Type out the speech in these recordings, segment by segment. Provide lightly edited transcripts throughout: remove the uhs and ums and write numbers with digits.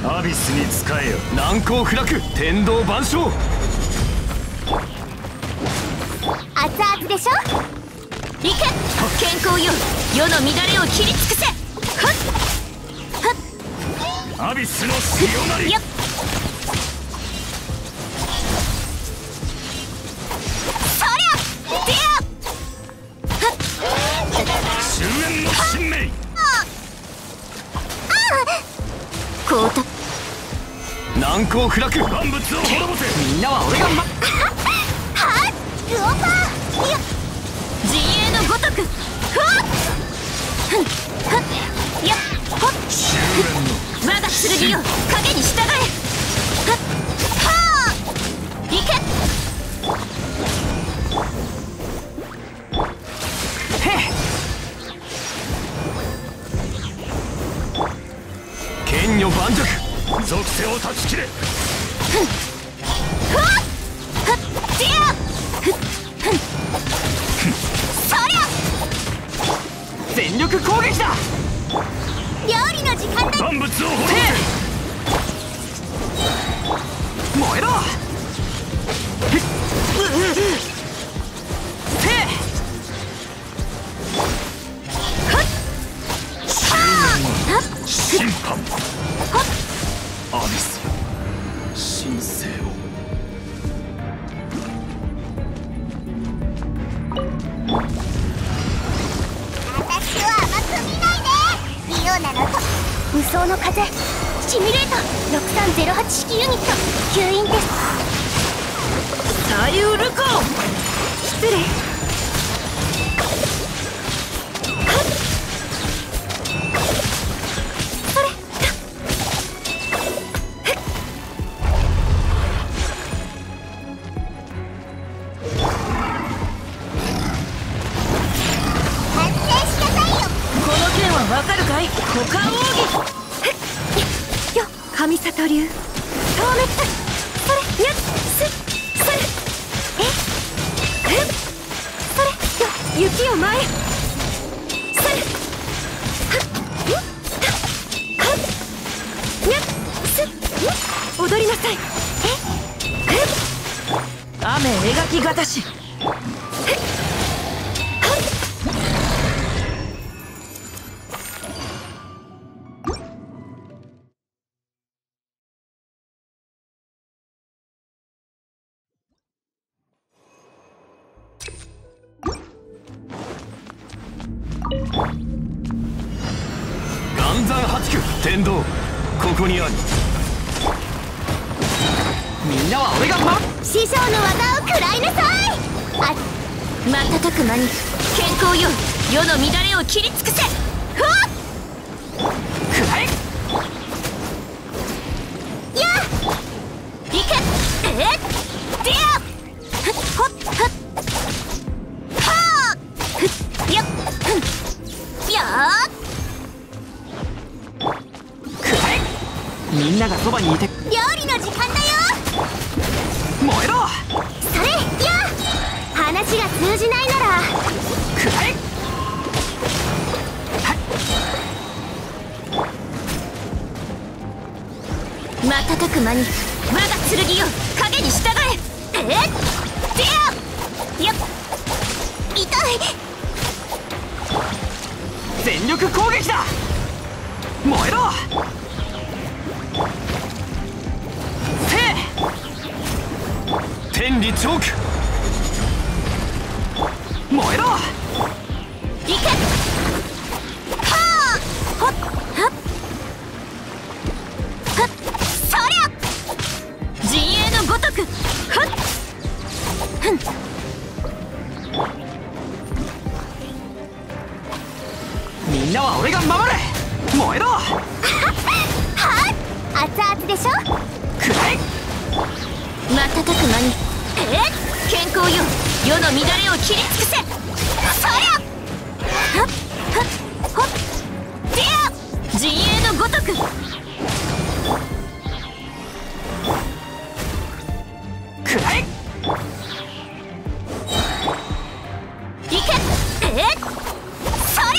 アビスに仕えよ。 難攻不落、天道万象。 熱々でしょ。行け健康よ、世の乱れを切り尽くせ。 アビスの潮なり。 よっそりゃでや終焉の神明。 こうた難攻不落、 万物を滅ぼせ。 みんなは俺がはっルオパーよっ陣営のごとくふわっふんはっよっほっ終焉の我が剣よ影に従え。はっはあ行け剣女盤石。 属性を断ち切れ。 ふわっはっでやふっふんそりゃ全力攻撃だ。 料理の時間だ。 万物を滅ぼ燃えろ。 せ。審判アビス神聖を。 私は甘く見ないで。リオナのと無双の風シミュレート6308式ユニット吸引です。 左右ルコ失礼。それ反省しなさいよ。 この剣はわかるかい。股間奥義。 よ神里流透滅。それやっすそれえっそれよ雪を前へ。それはっはっやっす踊りなさい。 雨描きがたし。岩山八九天道、ここにあり。みんなは俺が師匠の技を食らいなさい。あ瞬く間に健康よ、世の乱れを切り尽くせ。ふわっくらえ。 やいけでやほっはっはあふっやっふんやくらえ。みんながそばにいて。 料理の時間だよ。 燃えろ。 それや話が通じないならくらえ。 瞬く間に我が剣よ影に従え。でややっ痛い。 全力攻撃だ。燃えろ。天理チョーク。燃えろ。 いけはあほっはっはっそりゃ陣営のごとくはっふんみんなは俺が守れ。燃えろ。 はっ熱々でしょ。 くらえ。 瞬く間に健康よ、世の乱れを切り尽くせ。そりゃはっはっほっでや陣営のごとくくらえ。 いけそりゃ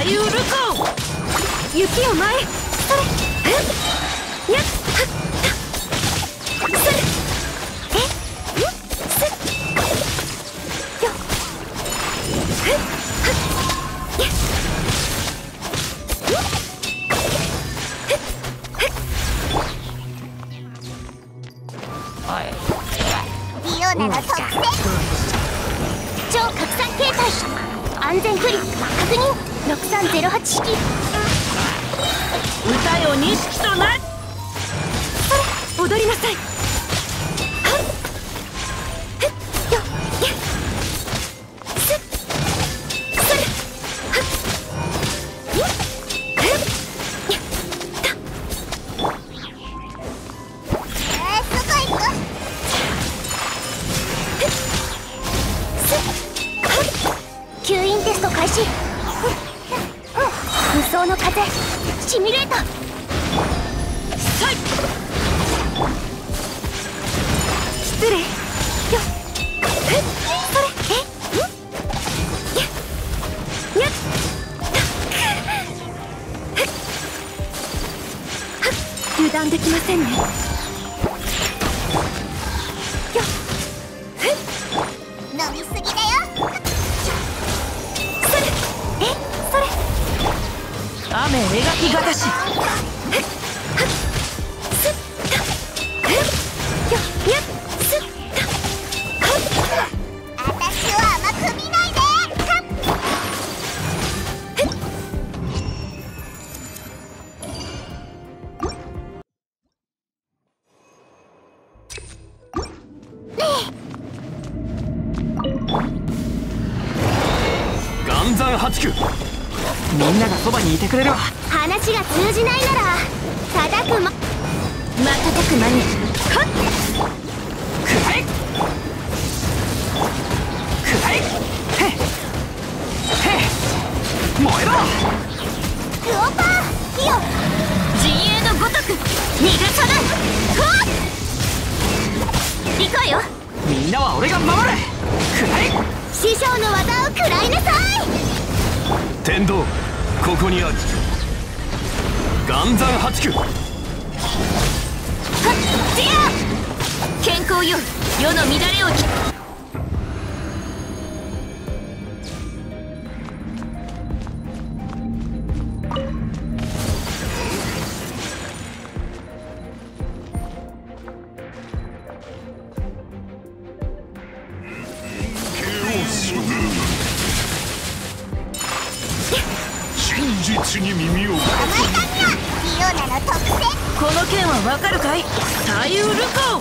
左右ルコ雪を前へ。それやっはっそれすよっはっやっディオナの特性超拡散形態安全距離確認6308式歌よ錦となそれ踊りなさい。はっふっよっやっすっそれはっよっふっやったすごいぞ吸引テスト開始無双の風シミュレートさい失礼よっふっそれやっやっはっ油断できませんね。よっふっ飲みすぎだよそれそれ雨描きがたしすったよやっすった私を甘く見ないで岩山八九。みんながそばにいてくれるわ。 話が通じないなら叩くま瞬く間にはっくらえくらえへっへっ燃えろ。 クオパー火を陣営のごとく逃がさない。はっ行こうよ。 みんなは俺が守る。くらえ師匠の技を食らいなさい天道ここにあり。岩山八九。 はっディア健康よ世の乱れを真実に耳を甘いかんなディオナの特性この件はわかるかい左右ルコ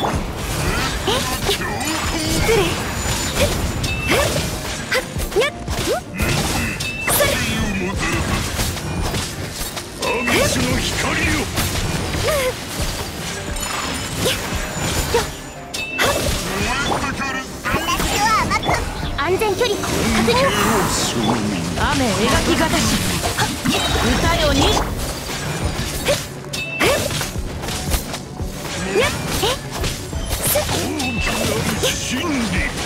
失礼はっやっそれ私の光よ。 私を甘く安全距離確認雨描きがたし歌よにやっ真理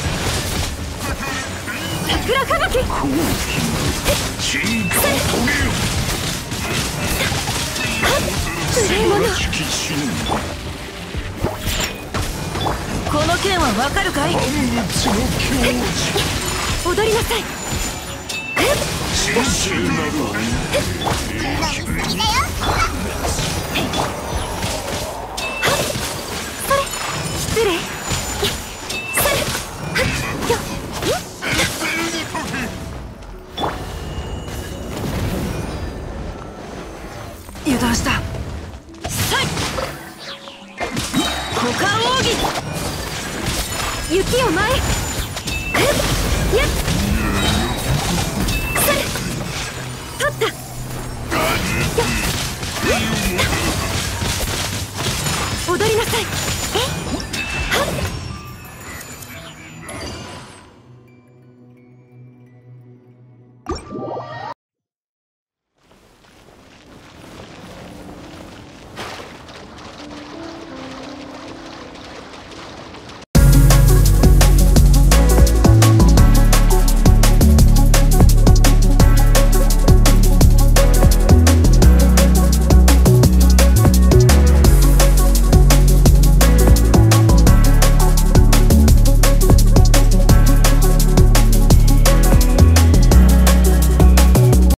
桜吹雪進化を遂げよ。 無礼者しき真理この件はわかるかい万物の境地。 踊りなさい。 神聖なる飲みすぎだよそれ失礼それはっよ油断したさい股間奥義雪を前へやっ